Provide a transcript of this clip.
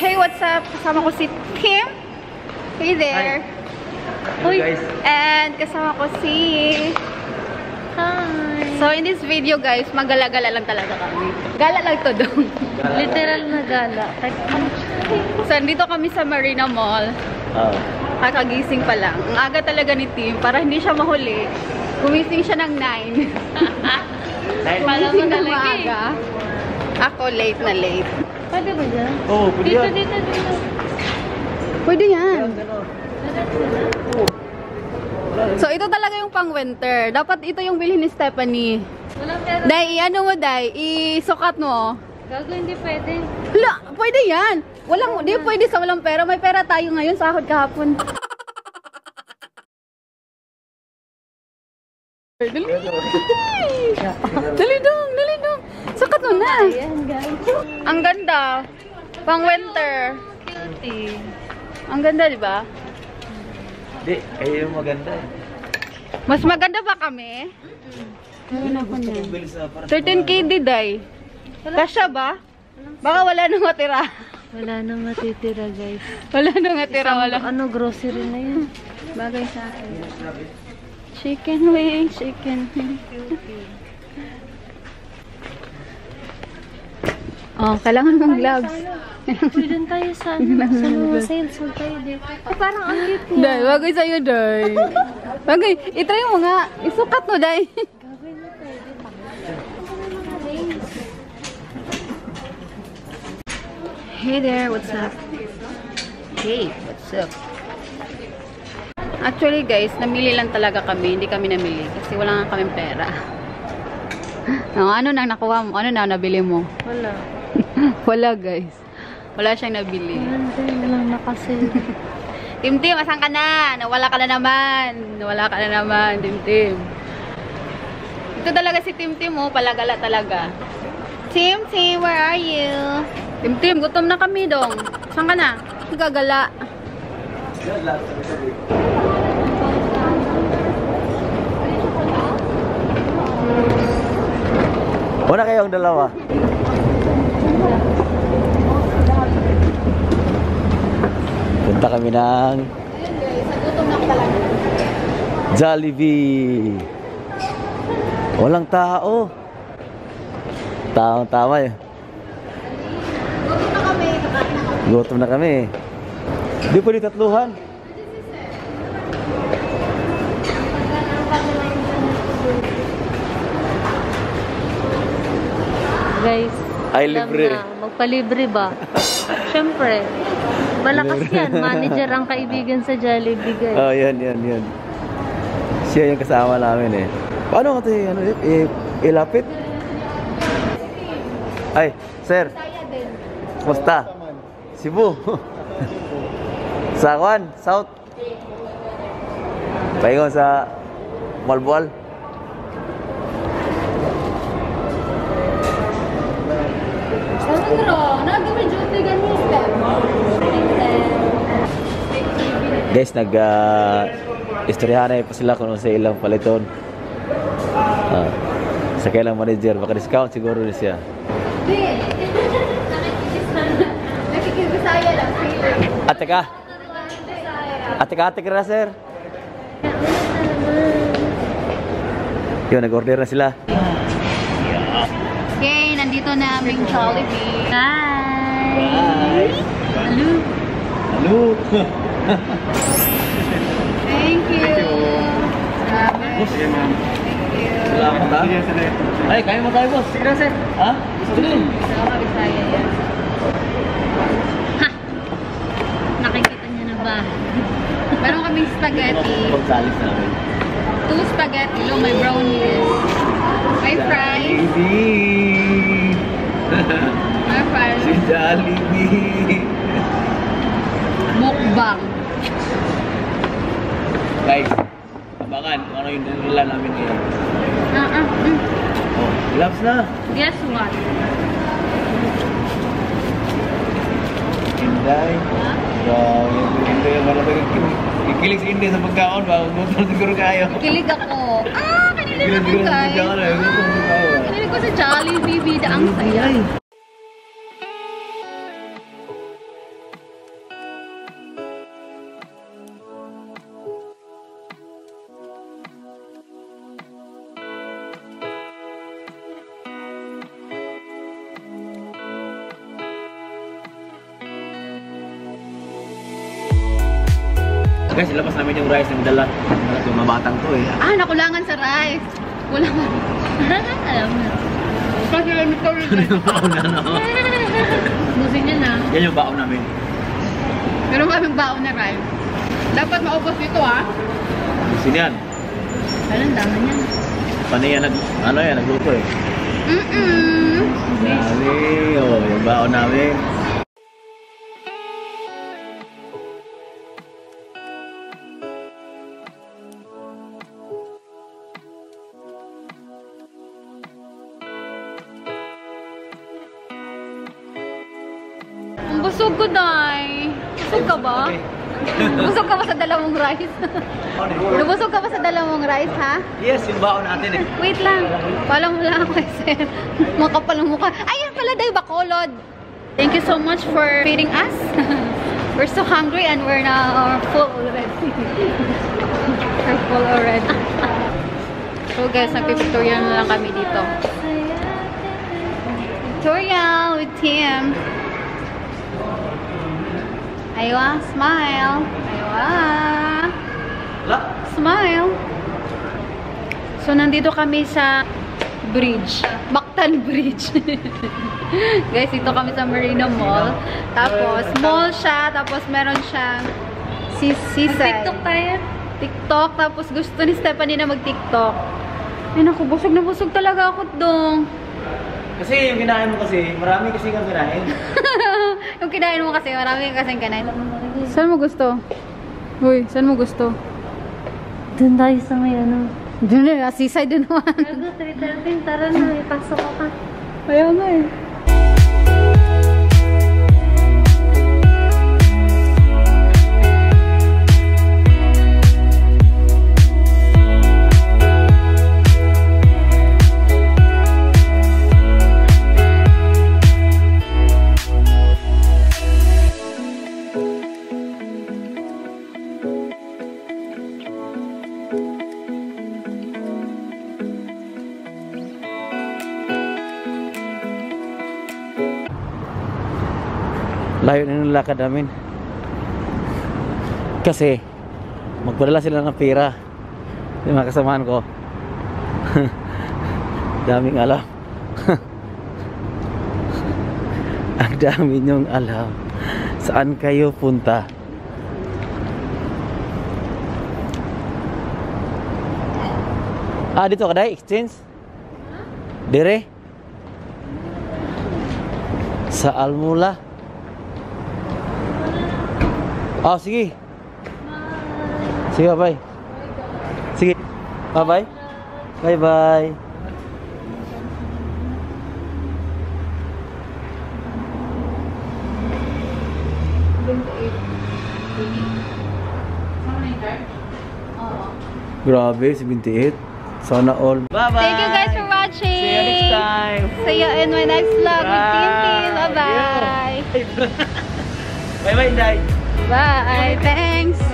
Hey, what's up? Kasama ko si Kim. Hey there. Hi. Guys. And kasama ko si... Hi. So, in this video, guys, magala-gala lang talaga kami. Gala lang to doon. Literal na gala. So, dito kami sa Marina Mall. Kakagising pa lang. Ang aga talaga ni Tim. Para hindi siya mahuli. Gumising siya ng 9. Gumising ng maaga. Ako, late na late. Pwede ba dyan? Oo, pwede yan. Dito. Pwede yan. So, ito talaga yung pang-winter. Dapat ito yung bilhin ni Stephanie. Walang pera. Day, ano mo, Day? Isukat mo. Gago, hindi pwede. Hala, pwede yan. Di pwede sa walang pera. May pera tayo ngayon, sahod kahapon. Dali dong. Sukat mo na. Ayan, guys. Ang ganda. Pang-winter. Cutie. Ang ganda, di ba? Hindi, kayo yung maganda eh. Mas maganda ba kami? Ayun ako niyan. 13K di, Day. Kasya ba? Baka wala nang matira. Wala nang matitira, guys. Wala nang matira, wala. Ano, grocery na yun. Bagay sa akin. Chicken wing. Oh, kailangan mong gloves. Pwede tayo sa mga sales. Tayo dito. Parang ang cute niya. Day, bagay sa'yo, Day. Bagay, itry mo nga. Isukat mo, Day. Gagawin na tayo dito. Hey there, what's up? Hey, what's up? Actually, guys, namili lang talaga kami. Hindi kami namili kasi wala nga kaming pera. Ano nang nakuha mo? Ano na nabili mo? Wala. Wala, guys. Wala siyang nabili. Walang nakasil. Tim, asan ka na? Nawala ka na naman. Tim. Ito talaga si Tim, oh. Palagala talaga. Tim, where are you? Tim, gutom na kami dong. Saan ka na? Gagala. Una kayong dalawa. Punta kami ng Jollibee. Walang tao. Taong tama eh. Gutom na kami. Di pwede tatluhan. Guys, Ay, alam libre. na, magpalibre ba? Siyempre. Malakas yan. Manager ang kaibigan sa Jollibee, guys. Oh, yan. Siya yung kasama namin eh. Paano ito ilapit? Ay, sir. Musta? Cebu. Sa Kwan, South. Paingon sa Malbual. Guys, istoryahan na pa sila kung sa ilang paliton. Sa kailang manager, baka discount siguro na siya. Ate ka na, sir. Yun, nag-order na sila. Okay, nandito na aming Jollibee. Bye! Hello! Thank you. Salamat. Sige, ma'am. Salamat, ha? Ay, kaya mo tayo, boss. Sige na, sir. Ha? Gusto din. Salamat, Bisaya yan. Ha! Nakikita niya na ba? Meron kaming spaghetti. Pagsalis namin. 2 spaghetti. May brownies. May fries. Jollibee! May fries. Si Jollibee! Mukbang. Guys, abangan kung ano yung nila namin ngayon. Oh, gloves na! Guess what? Inday. Inday, malapag ikilig si Inday sa pagkaon ba? Gutom siguro kayo. Kilig ako. Kinilig ako, guys. Kinilig ko sa Jollibee. Bida ang saya. Guys, ilabas namin yung rice na dala. Yung mga batang to eh. Ah, nakulangan sa rice. Kulangan. Alam mo. Kasi ito rin. Busin niya na. Yan yung baon namin. Meron kaming baon na rice. Dapat maubos dito ah. Sino yan? Alam, dami niya. Paano yan? Nagluto eh. Dami. Oh, yung baon namin. Ang busog ko, Day. Busog ka ba? Busog ka ba sa dalawang rice? Nabusog ka ba sa dalawang rice, ha? Yes, yung baon natin eh. Wait lang. Palang mo lang ako, sir. Makapal ang mukha. Ayan pala, Day, bakolod. Thank you so much for feeding us. We're so hungry and we're now full already. We're full already. So guys, nagpipictorial na lang kami dito. Pictorial with Tim. Aywa, smile. Aywa. Smile. So, nandito kami sa bridge. Mactan Bridge. Guys, dito kami sa Marina Mall. Tapos, mall siya. Tapos, meron siyang seaside. TikTok tayo. TikTok. Tapos, gusto ni Stephanie na mag-TikTok. Ay, naku, busog na busog talaga ako dong. Kasi yung kinain mo kasi, marami kasi kang kinain. Yung kinain mo kasi, marami kasing kinain. Saan mo gusto? Uy, saan mo gusto? Doon tayo sa may ano. Doon na, seaside din naman. Ano, 3:13. Tara na, ipasok ko ka. Kaya nga eh. Layo na yung lakad namin. Kasi magpadala sila ng pera. Yung mga kasamahan ko. Daming alam. Ang dami nyong alam. Saan kayo punta? Ah, dito ka dahil? Exchange? Dire? Sa Almula? Oh, sige. Sige, bye. Sige. Bye-bye. Bye-bye. Grabe, 78. Sana all. Bye-bye. Thank you guys for watching. See you next time. See you in my next vlog with Tintin. Bye-bye. Bye-bye, Inday. Bye. Thanks.